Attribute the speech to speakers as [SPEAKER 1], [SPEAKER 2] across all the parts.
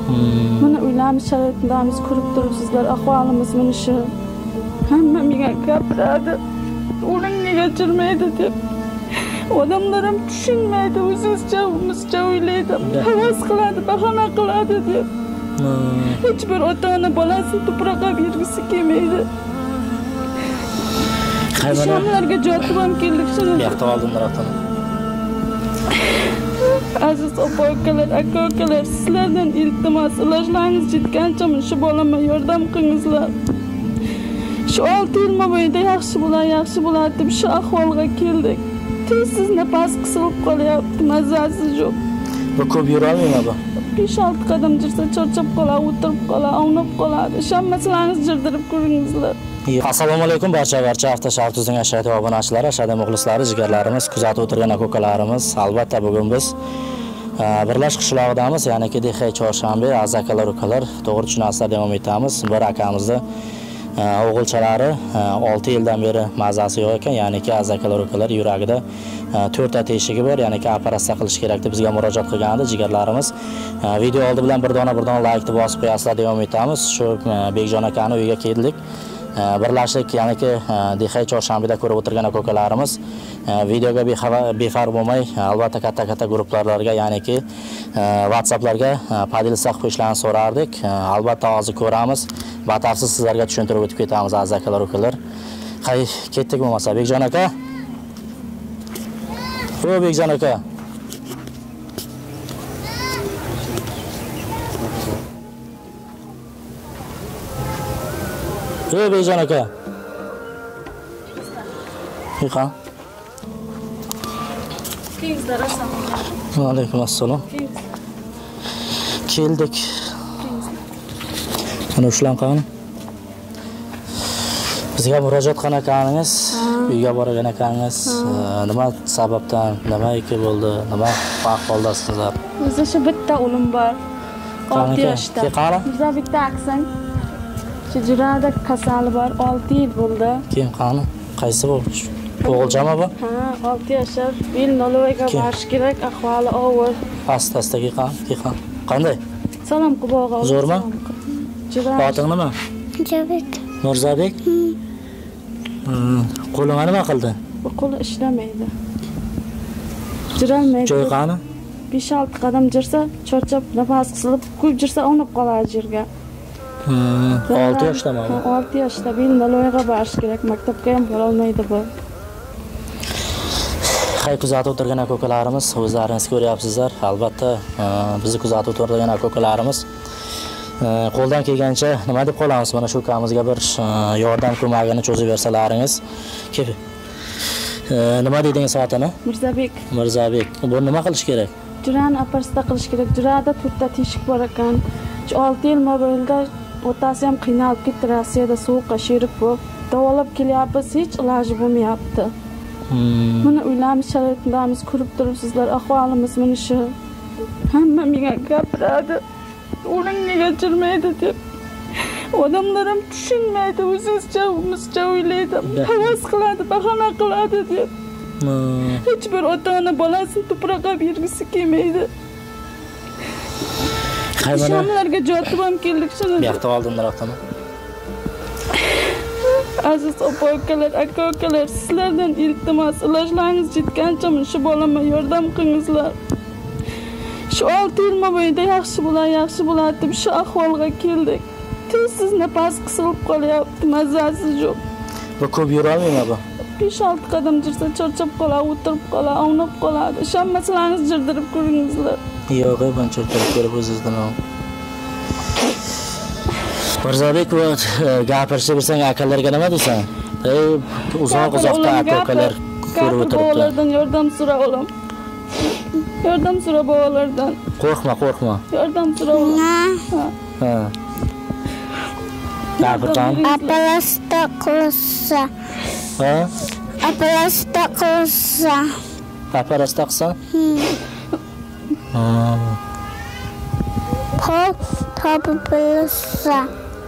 [SPEAKER 1] Mana uylarimiz sharoitlarimiz ko'rib turibsizlar, ahvolimiz mana shu. Hamma menga gapiradi. O'g'ling nega jirmaydi deb. Odamlar ham tushunmaydi, o'zizcha o'ylaydi. Havas qiladi, bahona qiladi deb. Hech bir ota-ona bolasini tuproqqa bergisi kelmaydi. Shamlarga jotib ham keldik shuni.
[SPEAKER 2] Yoqda oldin tarafdan.
[SPEAKER 1] Aziz opa-ukalar, aka-ukalar, sizlardan iltimos, ilojlaringiz yetgancha shu bolamga yordam qilingizlar. Shu 6 yil mobaynida yaxshi bo'ladi deb shu ahvolga keldik. Tezsiz nafas qisilib qolyapti, mazasiz yo'q.
[SPEAKER 2] Bu ko'p yura olmaymi bu?
[SPEAKER 1] 5-6 qadam jirsa charchab qoladi, o'tirib qoladi, avnab qoladi. Shammasalaringiz jirdirib ko'ringizlar.
[SPEAKER 2] Assalomu alaykum barcha Avtosharq tuzning ashaddiy obunachilari, ashaddiy muxlislari, jigarlarimiz, kuzatib o'tirgan aka-ukalarimiz. Albatta bugun biz Birlash qishlog'idamiz, ya'ni Dehey Chorshanbe, azakalar ukalar, to'g'ri tushunasizlar davom etamiz. Bir akamizni o'g'ilchalari 6 yildan beri mazasi yo'q ekan, ya'ni azakalar ukalar yuragida 4 ta teshigi bor, ya'ni operatsiya qilish kerak deb bizga murojaat qilgandi jigarlarimiz. Video oldi bilan bir dona like deb bosib qo'yasizlar, davom etamiz. Shu Bekjon akani uyiga keldik. Birlashlik, ya'ni Dehey Chorshanbeda ko'rib o'tirgan aka-ukalarimiz videoga befarq bo'lmay, albatta katta guruhlarga, ya'ni WhatsApplarga podilsa qilib qo'yishlarini so'rardik. Albatta hozir ko'ramiz. Batafsil sizlarga tushuntirib o'tib ketamiz aziz akalar, ukalar. Ketdik bo'lmasa Bekjon aka. O Bekjon aka. Bekjon aka. Yiqan.
[SPEAKER 1] Kengizlar, assalomu
[SPEAKER 2] Va alaykum assalom. Keldik. Mana shulan qani? Bizga murojaat qilgan akaningiz, uyga borgan akaningiz, nima sababdan, nima bo'ldi, nima ahvoldasizlar?
[SPEAKER 1] O'zi shu bitta o'lim bor. 6 yoshda. Bizda bitta aksang. Jurada kasali bor, 6 yil bo'ldi.
[SPEAKER 2] Kim qani? Qaysi bu? O'g'ilchami bu?
[SPEAKER 1] Ha, 6 yoshar. Bil noloyga borish kerak, ahvoli og'ir.
[SPEAKER 2] Asta qan. Qanday?
[SPEAKER 1] Salom qilib
[SPEAKER 2] Zo'rmi? Oting nima?
[SPEAKER 3] Mirzabek.
[SPEAKER 2] Mirzabek? Qo'lingga nima qildi?
[SPEAKER 1] Bu qo'li ishlamaydi. Jirolmaydi.
[SPEAKER 2] Joy qani?
[SPEAKER 1] 5-6 qadam jirsa, charchab, nafas qisilib, ko'p jirsa o'nib qoladi yerga.
[SPEAKER 2] 6 yoshdami?
[SPEAKER 1] 6 yoshda noloyga borish kerak, maktabga ham bora olmaydi bu.
[SPEAKER 2] Kuzatib o'tirgan aka-ukalarimiz, o'zlaringiz ko'ryapsizlar. Albatta, bizni kuzatib o'tirgan aka-ukalarimiz qo'ldan kelgancha nima deb qolamiz? Mana shu ukamizga bir yordam ko'magini cho'zib bersalaringiz. Nima dedingiz otini? Mirzabek. Bu nima qilish kerak?
[SPEAKER 1] Jurani operatsiya qilish kerak. Jurada 4 ta teshik bor ekan. 6 yil mobaynida otasi ham qiynalib ketdi, Rossiyada sovuqqa sherib bo'lib, davolab kelyapmiz, hech iloji bo'lmayapti. Mana uylarimiz sharoitlarimiz ko'rib turibsizlar, ahvolimiz mana shu. Hamma menga gapiradi. O'g'ling nega jirmaydi deb. Odamlar ham tushunmaydi, o'zizcha o'ylaydi. Havas qiladi, bahona qiladi deb. Hech bir ota-ona bolasini tuproqqa bergisi kelmaydi. Shamlarga jotib ham keldik shuni.
[SPEAKER 2] Yoqda oldin tarafdan.
[SPEAKER 1] Aziz opa-ukalar, aka-ukalar, sizlardan iltimos, ilojlaringiz yetgancha shu bolamga yordam qilingizlar. Shu 6 yil mobaynida yaxshi bo'ladi deb shu ahvolga keldik. Tezsiz nafas qisilib qolyapti, mazasiz yo'q.
[SPEAKER 2] Bu ko'p yura olmaymi bu?
[SPEAKER 1] 5-6 qadam jirsa charchab qoladi, o'tirib qoladi, avnab qoladi. Shammasalaringiz jirdirib ko'ringizlar.
[SPEAKER 2] Yo'q, ben charchab ko'rib o'zizdan. Mirzabek, gapirishni bilsang akalarga nima deysan? Uzoqda aka-ukalar ko'rib o'tiribdi.
[SPEAKER 1] Ulardan yordam so'ra olam. Yordam so'ra bolalardan.
[SPEAKER 2] Qo'rqma.
[SPEAKER 1] Yordam so'ra olam.
[SPEAKER 2] Ha. Gapirgan.
[SPEAKER 3] Operatsiya qilsa.
[SPEAKER 2] Ha?
[SPEAKER 3] Operatsiya qilsa.
[SPEAKER 2] Operatsiya qilsa?
[SPEAKER 3] Operatsiya.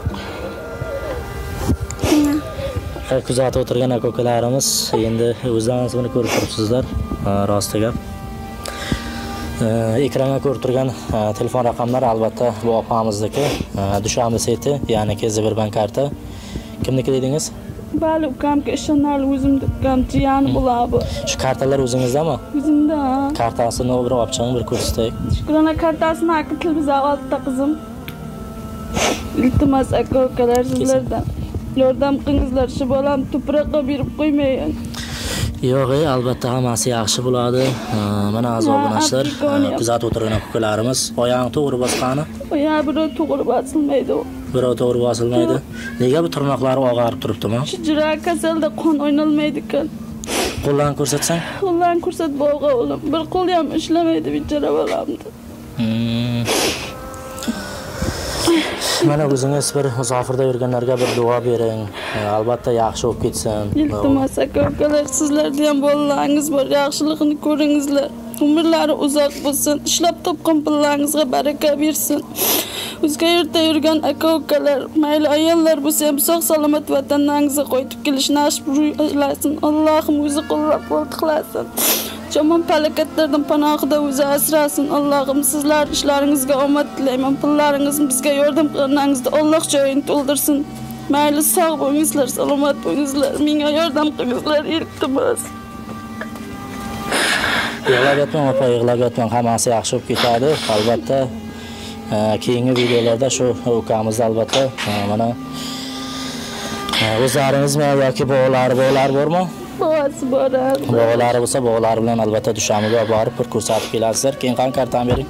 [SPEAKER 2] Kuzatib o'tirgan aka-ukalarimiz endi o'zlaringiz buni ko'rib turibsizlar, rosti gap. Ekranga ko'rib turgan telefon raqamlari albatta bu opamizniki. Dushanba seti, ya'ni Zebirbank karta. Kimniki dedingiz?
[SPEAKER 1] Bali ukamga ishonarli o'zimda ukam jiyani bo'ladi.
[SPEAKER 2] Shu kartalar o'zingizdami?
[SPEAKER 1] O'zimda.
[SPEAKER 2] Kartasini bir olib chiqing, bir ko'rsataylik.
[SPEAKER 1] Shukrona kartasini akil biza oldi qizim. Iltimos aka-ukalar sizlardan yordam qilingizlar, shu bolam tuproqqa berib qo'ymayin.
[SPEAKER 2] Yo'q, albatta hammasi yaxshi bo'ladi. Mana aziz obunachilar, kuzatib o'tirgan aka-ukalarimiz, oyog'ini to'g'ri bosqani?
[SPEAKER 1] Oyog'i birov to'g'ri bosilmaydi.
[SPEAKER 2] Birov to'g'ri bosilmaydi. Nega bu tirnoqlari og'arib turibdimi?
[SPEAKER 1] Shu jirak kasalda qon o'ynalmaydi ekan.
[SPEAKER 2] Qo'llarni ko'rsatsang?
[SPEAKER 1] Qo'llarni ko'rsat bo'g'a o'lim. Bir qo'li ham ishlamaydi bichara bolamdi.
[SPEAKER 2] Mana o'zingiz bir musofirda yurganlarga bir duo bering. Albatta yaxshi bo'lib ketsin.
[SPEAKER 1] Iltimos aka-ukalar, sizlarda ham bolalaringiz bor, yaxshiligini ko'ringizlar. Umrlari uzoq bo'lsin, ishlab topgan pullaringizga baraka bersin. O'zga yerda yurgan aka-ukalar, mayli ayollar bo'lsa ham sog' salomat vatanlaringizga qaytib kelish nasib aylasin. Allohim o'zi qo'llab-quvvatlasin. Jomon falokatlardan panohida o'zi asrasin. Allohim sizlar ishlaringizga omad tilayman. Pullaringiz bizga yordam qilganingizda Alloh joyini to'ldirsin. Mayli sog' bo'lingizlar, salomat bo'lingizlar. Menga yordam qilingizlar, iltimos.
[SPEAKER 2] Yig'lab yotmang, opa, yig'lab yotmang. Hammasi yaxshi bo'lib ketadi. Albatta keyingi videolarda shu ukamizni albatta mana o'zlaringizmi yoki bog'lari bormi?
[SPEAKER 1] Bo'g'asi bor.
[SPEAKER 2] Bog'lari bo'lsa, bog'lari bilan albatta Dushanbaga borib bir ko'rsatib kelasizlar. Keyin qani kartani bering.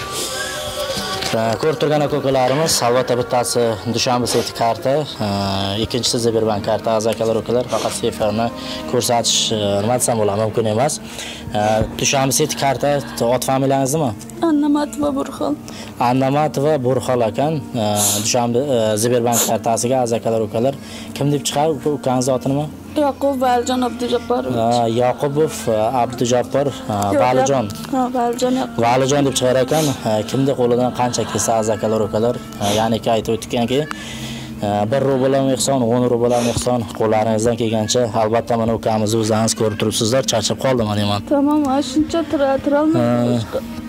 [SPEAKER 2] Ko'rib turgan aka-ukalarimiz, albatta bittasi Dushanba seti karta, ikkinchisi Zebirbank karta. Azakalar ukalar, faqat sifatini ko'rsatish nima desam bo'ladi, mumkin emas. Dushanba seti karta, ot familiyangizmi?
[SPEAKER 1] Annamatova Burxol.
[SPEAKER 2] Annamatova Burxol ekan. Dushanba Zebirbank kartasiga azakalar ukalar kim deb chiqadi? Ukangiz oti nima?
[SPEAKER 1] Yoqub Valijon Abdujabborovich.
[SPEAKER 2] Yoqubov Abdujabbor Valijon.
[SPEAKER 1] Valijon.
[SPEAKER 2] Valijon deb chiqar ekan. Kimning qo'lidan qancha kelsa azakalar ukalar, ya'ni aytib o'tganki 1 rubl ham ehson, 10 rubl ham ehson, qo'llaringizdan kelgancha albatta mana ukamizni o'zingiz ko'rib turibsizlar, charchab qoldim deyman.
[SPEAKER 1] Tamam, shuncha turolmayman.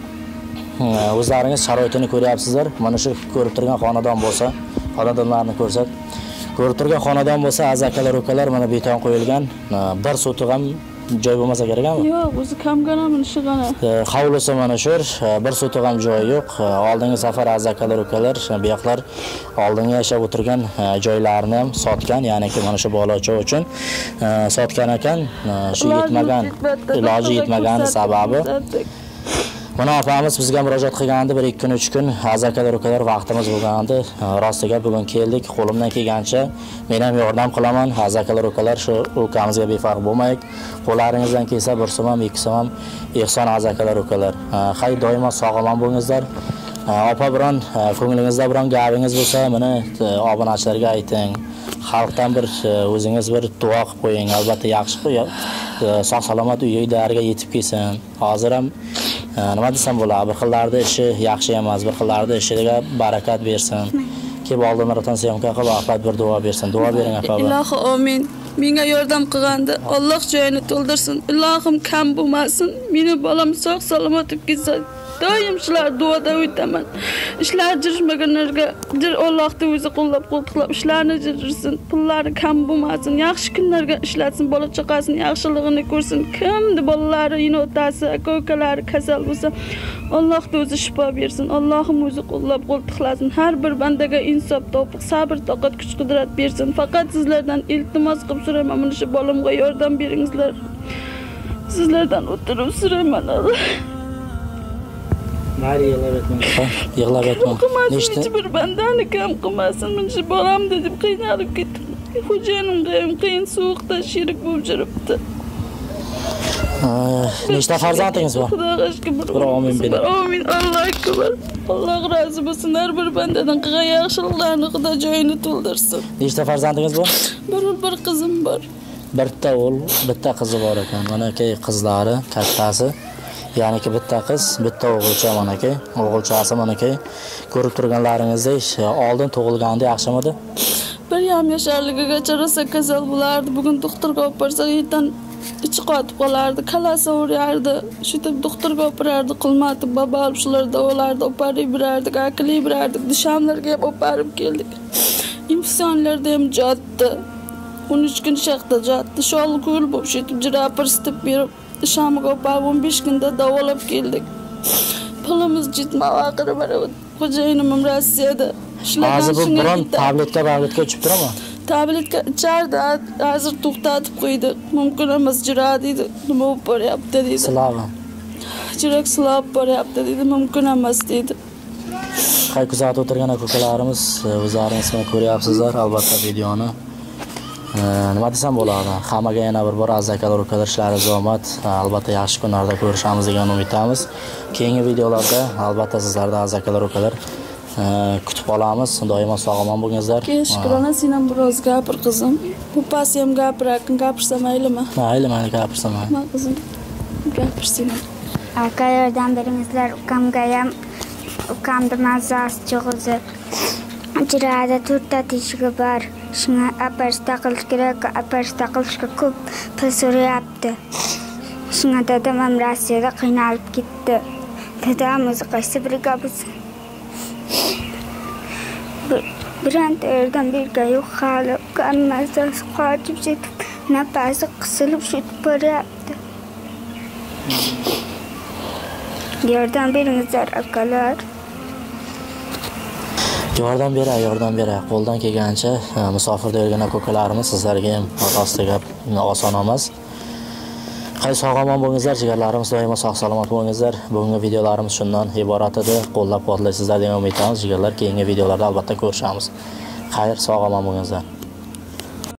[SPEAKER 2] O'zlaringiz sharoitini ko'ryapsizlar. Mana shu ko'rib turgan xonadon bo'lsa, xonadonlarni ko'rsat. Ko'rib turgan xonadon bo'lsa, azakalar ukalar mana beton qo'yilgan, bir sotiq ham joy bo'lmasa kerakmi?
[SPEAKER 1] Yo'q, o'zi kamgina minishig'ana.
[SPEAKER 2] Hovlisi mana shu, bir sotiq ham joy yo'q. Oldingi safar azakalar ukalar bu yoqlar oldingi yashab o'tirgan joylarini ham sotgan, ya'ni ki mana shu bolacha uchun sotgan ekan. Shu yetmagan, iloji yetmagani sababi mana opamiz bizga murojaat qilgandi 1-2 kun 3 kun azakalar ukalar vaqtimiz bo'lgandi. Rostiga bugun keldik, qo'limdan kelgancha men ham yordam qilaman. Azakalar ukalar shu ukamizga befarq bo'lmaylik. Qo'llaringizdan kelsa 1 so'm ham 2 so'm ham ehson azakalar ukalar. Hay doimo sog'-omon bo'lingizlar. Opa biron ko'nglingizda biron gapingiz bo'lsa, mana obunachilarga ayting. Xalqdan bir o'zingiz bir duo qilib qo'ying. Albatta yaxshi qo'ying. Sog' salomat uyiga yetib kelsin. Hozir ham nima desam bo'ladi, bir xillarda ishi yaxshi emas, bir xillarda ishiga barakat bersin. Kelib oldinlardan syomka qilib afat bir duo bersin. Duo bering aka.
[SPEAKER 1] Ilohi amin. Menga yordam qilganda Alloh joyini to'ldirsin. Ilohim kam bo'lmasin. Meni bolam sog' salomat bo'lib ketsin. Doim shular duoda o'taman. Ishlar jirishmaganlarga Allohning o'zi qo'llab-quvvatlab ishlarni jirsin. Pullari kam bo'lmasin. Yaxshi kunlarga ishlatsin, bola chaqasini yaxshiligini ko'rsin. Kimni bolalari, otasi, aka-ukalari kasal bo'lsa, Allohning o'zi shifo bersin. Allohim o'zi qo'llab-quvvatlasin. Har bir bandaga insof, tavfiq, sabr, toqat, kuch-qudrat bersin. Faqat sizlardan iltimos qilib so'rayman, mana shu bolamga yordam beringizlar. Sizlardan o'tirib so'rayman.
[SPEAKER 2] Mari yig'lab yotmang.
[SPEAKER 1] Nechta bir bandani kam qilmasin. Men shu bolam deb qiynalib ketdim. Xo'jayinimga ham qiyin sovuqda sherik bo'lib yuribdi.
[SPEAKER 2] Nechta farzandingiz bor?
[SPEAKER 1] Xudoga shukr.
[SPEAKER 2] Amin bering.
[SPEAKER 1] Amin. Alloh akbar. Alloh rozi bo'lsin. Har bir bandadan qilgan yaxshiliklarni Xudo joyini to'ldirsin.
[SPEAKER 2] Nechta farzandingiz bor?
[SPEAKER 1] Bir qizim bor.
[SPEAKER 2] Bitta o'g'il, bitta qizi bor ekan. Mana aka qizlari kattasi. Ya'ni ki bitta qiz, bitta o'g'ilcha mana aka. O'g'ilchasi mana aka. Ko'rib turganlaringizdek, oldin tug'ilganda yaxshimidi?
[SPEAKER 1] 1,5 yasharligigacha rosa kasal bo'lardi. Bugun doktorga olib borsak, ichi qotib qolardi, kalasi o'rardi. Shutib doktorga operardi, qilmadi. Baba olib shular davolardi, operib berardik, akilib berardik, dishamlarga ham operib keldik. Infeksiyonlarda ham jotdi. 13 kun shaqda jotdi. Sho'l ko'l bo'lib shutib jira persitib berib, dishamga operib 15 kunda davolab keldik. Pulimiz yetmay oxiri mana xo'jayinim Rossiyada.
[SPEAKER 2] Hozir bu biron tabletga uchib turami?
[SPEAKER 1] Tabletka ichardi, hozir to'xtatib qo'ydi. Mumkin emas jira deydi. Nima bo'lib boryapti deydi.
[SPEAKER 2] Silava.
[SPEAKER 1] Jirak silab boryapti deydi. Mumkin emas deydi.
[SPEAKER 2] Qay kuzatib o'tirgan aka-ukalarimiz o'zlaringizni ko'ryapsizlar albatta videoni. Nima desam bo'ladi? Hammaga yana bir bor azakalar ukalar ishlaringiz omad. Albatta yaxshi kunlarda ko'rishamiz degan umiddamiz. Keyingi videolarda albatta sizlarni azakalar ukalar kutib qolamiz. Doimo sog'-omon bo'lingizlar.
[SPEAKER 1] Shukrona, sen ham biroz gapir qizim. Bu pasi ham gapirsam maylimi?
[SPEAKER 2] Mayli, gapirsam.
[SPEAKER 1] Ma qizim. Gapirsin.
[SPEAKER 3] Aka yordam beringizlar, ukamga ham ukamni mazasi cho'g'izib. Jirada 4 ta teshigi bor. Shunga operatsiya qilish kerak, operatsiya qilishga ko'p pul so'rayapti. Shunga dadam ham Rossiyada qiynalib ketdi. Dadam o'zi qaysi biriga bo'lsa. Biranta yerdan birga yo'q hali, ukamazasi qochib ketib, nafasi qisilib shutib boryapti. Yordam beringizlar akalar.
[SPEAKER 2] Yordam beray. Qo'ldan kelgancha musofirda yurgan aka-ukalarimiz sizlarga ham orqasida gap oson emas. Qay sog'-omon bo'lingizlar, jigarlarimiz doimo sog'-salomat bo'lingizlar. Bugungi videolarimiz shundan iborat edi. Qo'llab-quvvatlaysizlar degan umiddamiz. Jigarlar, keyingi videolarda albatta ko'rishamiz. Xayr, sog'-omon bo'lingizlar.